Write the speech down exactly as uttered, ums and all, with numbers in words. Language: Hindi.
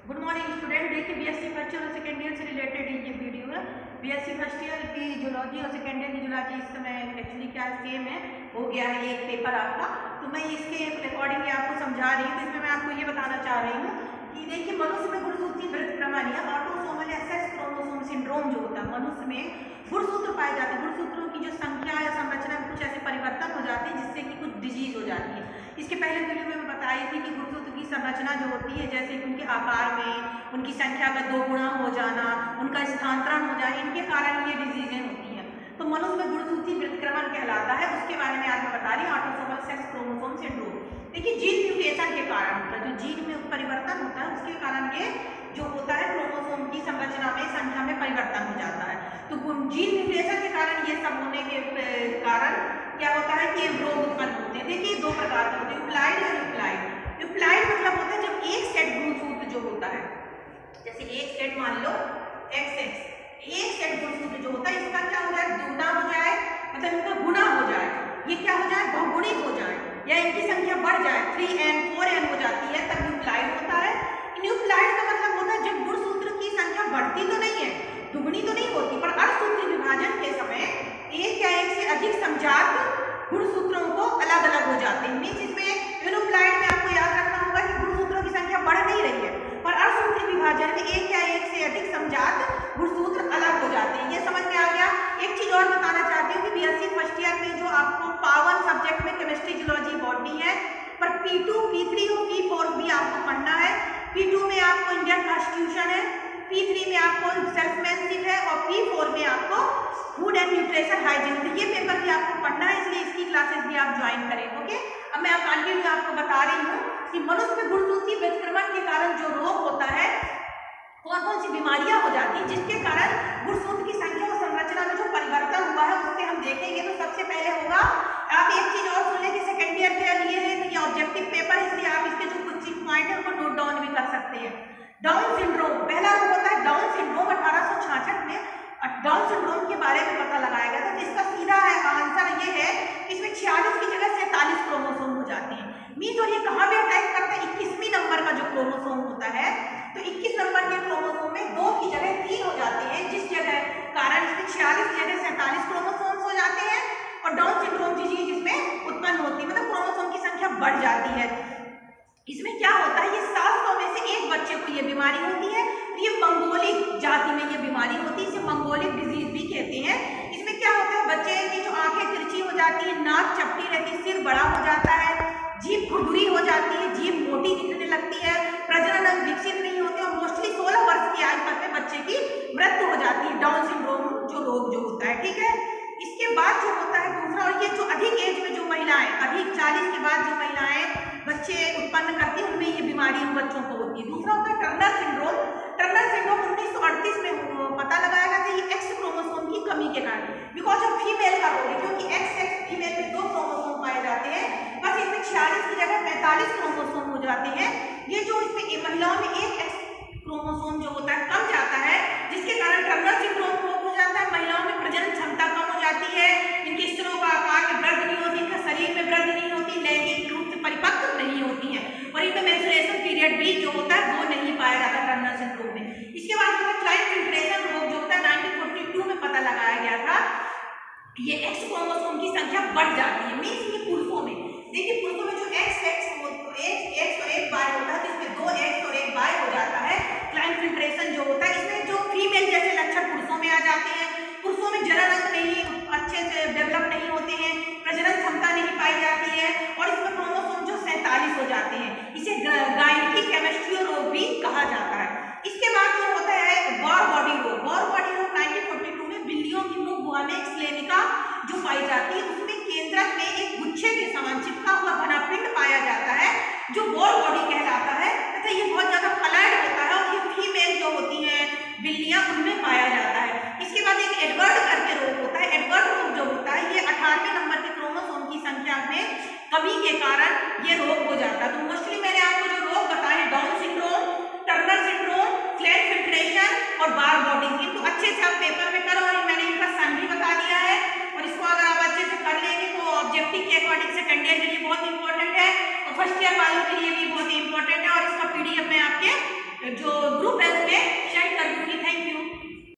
Good morning student. देखिए बीएससी फर्स्ट ईयर और सेकेंड ईयर से रिलेटेड ये वीडियो है। बीएससी फर्स्ट ईयर की जूलॉजी और सेकेंड ईयर की जूलॉजी इस समय एक्चुअली क्या सेम है, हो गया है एक पेपर आपका। तो मैं इसके अकॉर्डिंग आपको समझा रही हूँ। तो इसमें मैं आपको ये बताना चाह रही हूँ कि देखिए मनुष्य में गुणसूत्री वृत्त प्रणाली ऑटोसोमल सेक्स क्रोमोसोम सिंड्रोम जो होता है, मनुष्य में गुणसूत्र पाए जाते हैं। गुणसूत्रों की जो संख्या या संरचना में कुछ ऐसे परिवर्तन हो जाते हैं जिससे कि कुछ डिजीज हो जाती है। इसके पहले वीडियो में मैं बताई थी कि गुणसूत्र की संरचना जो होती है, जैसे कि उनके आकार में उनकी संख्या का दो गुना हो जाना, उनका स्थानांतरण हो जाए, इनके कारण ये डिजीजें होती हैं। तो मनुष्य में गुणसूत्री वृत्तक्रमण कहलाता है, उसके बारे में आज मैं बता रही हूँ, ऑटोसोमल सेक्स क्रोमोसोम सिंड्रोम। देखिए जीन म्यूटेशन के कारण होता है, जो जीन में परिवर्तन होता है उसके कारण ये जो होता है क्रोमोसोम की संरचना में संख्या में परिवर्तन हो जाता है। तो जीन म्यूटेशन के कारण ये सब होने के कारण क्या होता है कि रोग उत्पन्न होते हैं। देखिए दो प्रकार के होते हैं, यूप्लाइड और यूप्लाइड। यूप्लाइड मतलब होता है जब एक सेट गुणसूत्र जो होता है, जैसे एक सेट मान लो एक्स एक्स, एक सेट गुणसूत्र जो होता है इसका क्या हो जाए, दुगना हो जाए, मतलब इनका गुना हो जाए, ये क्या हो जाए, बहुगुणित हो जाए, या इनकी संख्या बढ़ जाए, थ्री एन फोर एन हो जाती है, तब यूप्लाइड होता है। यूप्लाइड का मतलब होता है जब गुणसूत्र की संख्या बढ़ती तो नहीं है, दुगनी तो नहीं होती, पर अर्धसूत्री विभाजन के समय एक या एक से अधिक समजात गुणसूत्रों को अलग अलग हो जाते हैं। मींस इसमें यूप्लाइड में आपको याद रखना होगा कि गुणसूत्रों की संख्या बढ़ नहीं रही है, पर अर्धसूत्री विभाजन में एक या एक से अधिक समजात गुणसूत्र अलग हो जाते हैं। ये समझ में आ गया। एक चीज और बताना चाहती हूँ कि बीएससी फर्स्ट ईयर में जो आपको पावन सब्जेक्ट में केमिस्ट्री, जूलॉजी, बॉटनी है, पर पी टू पी थ्री और पी फोर भी आपको पढ़ना है। पी टू में आपको इंडियन कॉन्स्टिट्यूशन है, पी थ्री में आपको सेल्समैनशिप है, और पी फोर में आपको फूड एंड न्यूट्रिशन हाइजीन। तो ये पेपर भी आपको पढ़ना है, इसलिए इसकी क्लासेस भी आप ज्वाइन करें। ओके, अब मैं आप कंटिन्यू आपको बता रही हूँ कि मनुष्य में गुणसूत्री वृत्तक्रमण के कारण जो रोग होता है, कौन कौन सी बीमारियां हो जाती हैं जिसके कारण गुणसूत्र की संख्या और संरचना में जो परिवर्तन हुआ है उससे हम देखेंगे। तो सबसे पहले होगा, आप एक चीज और सुन लें कि सेकेंड ईयर के लिए है तो ये ऑब्जेक्टिव पेपर, इसलिए आप इसके जो कुछ पॉइंट है उनको नोट डाउन भी कर सकते हैं। डाउन सिंड्रोम पहला रोग होता है डाउन सिंड्रोम। अठारह सौ छियासठ में डाउन सिंड्रोम के बारे में पता लगाया गया था। तो इसका सीधा है आंसर ये है कि इसमें छियालीस की जगह सैंतालीस क्रोमोसोम हो जाते हैं। मीन्स और ये कहाँ पे अटैक करता है, इक्कीसवीं नंबर का जो क्रोमोसोम होता है, तो इक्कीस नंबर के क्रोमोसोम में दो की जगह तीन हो जाते हैं, जिस जगह कारण इसमें छियालीस की जगह सैंतालीस क्रोमोसोम हो जाते हैं। और डाउन सिंड्रोम की चीज इसमें उत्पन्न होती है, मतलब क्रोमोसोम की संख्या बढ़ जाती है। इसमें क्या होता है, ये सात सौ में से एक बच्चे को ये बीमारी होती है। ये मंगोलिक जाति में ये बीमारी होती है, इसे मंगोलिक डिजीज भी कहते हैं। इसमें क्या होता है, बच्चे की जो आंखें तिरछी हो जाती है, नाक चपटी रहती है, सिर बड़ा हो जाता है, जीभ खुरदुरी हो जाती है, जीभ मोटी दिखने लगती है, प्रजनन अंग विकसित नहीं होते, और मोस्टली सोलह वर्ष की आयु तक में बच्चे की मृत्यु हो जाती है, डाउन सिंड्रोम जो रोग जो होता है। ठीक है, इसके बाद जो होता है दूसरा, और ये जो अधिक एज में जो महिलाएं, अधिक चालीस के बाद जो महिलाएं बच्चे उत्पन्न करती है, उनमें ये बीमारी उन बच्चों को होती है। दूसरा होता है टर्नर सिंड्रोम। टर्नर सिंड्रोम उन्नीस सौ अड़तीस में पता लगाया गया था, ये एक्स क्रोमोसोम की कमी के कारण, बिकॉज ऑफ फीमेल का रोग है, क्योंकि एक्स एक्स फीमेल में दो क्रोमोसोम पाए जाते हैं, बस इसमें छियालीस की जगह पैंतालीस क्रोमोसोम हो जाते हैं। ये जो इसमें महिलाओं में एक एक्स क्रोमोसोम जो होता है कम जाता है, जिसके कारण टर्नर सिंड्रोम हो जाता है। महिलाओं में प्रजनन क्षमता कम हो जाती है, इनके स्तनों का आकार में वृद्धि नहीं होती, इनका शरीर में वृद्धि नहीं होती, लैंगिक रूप से परिपक्व नहीं होती है, और इनमें मेंस्ट्रुएशन पीरियड भी जो होता है वो नहीं पाया जाता टर्नर सिंड्रोम में। इसके बाद क्लाइंट फिल्ट्रेशन रोग जो होता है नाइनटीन फोर्टी टू में पता लगाया गया था। ये एक्स क्रोमोसोम की संख्या बढ़ जाती है। मींस ये पुरुषों में, देखिए पुरुषों में जो एक्स एक्स एक्स एक्स और एक वाई होता है, तो इसमें दो एक्स और एक वाई हो जाता है। क्लाइंट फिल्ट्रेशन जो होता है, इसमें जो फीमेल जैसे लक्षण पुरुषों में आ जाते हैं। पुरुषों में जनन अंग नहीं अच्छे से डेवलप नहीं होते हैं, प्रजनन क्षमता नहीं पाई जाती है, और इसमें क्रोमोसोम जो सैंतालीस हो जाते हैं। इसे गायनिकी केमिस्ट्री रोग भी कहा जाता है। इसके बाद जो होता है वॉर बॉडी रोग। वॉर बॉडी रोग नाइनटीन फोर्टी टू में बिल्लियों की मुख गुहा में स्क्लेनिका जो पाई जाती है, उसमें केंद्रक में एक गुच्छे के समान चिपका हुआ घना पिंड पाया जाता है, जो वॉर बॉडी कहलाता है। तथा ये बहुत ज्यादा फलाइड होता है, और ये फीमेल जो होती है बिल्लियां, उनमें पाया जाता है। इसके बाद एक एडवर्ड करके रोग होता है। एडवर्ड रोग जो होता है, ये अठारहवें नंबर के क्रोमोसोम की संख्या में कमी के कारण ये रोग हो जाता है। तो मोस्टली मैंने आपको जो रोग बताए, Down syndrome, Turner syndrome, Klinefelter और बार बॉडी, इनको अच्छे से आप पेपर में करो, और मैंने इनका सन भी बता दिया है। और इसको अगर आप अच्छे से कर लेंगे तो ऑब्जेक्टिव के अकॉर्डिंग सेकंड ईयर के लिए बहुत इंपॉर्टेंट है, और फर्स्ट ईयर वालों के लिए भी बहुत इंपॉर्टेंट है। और इसका पीडीएफ मैं आपके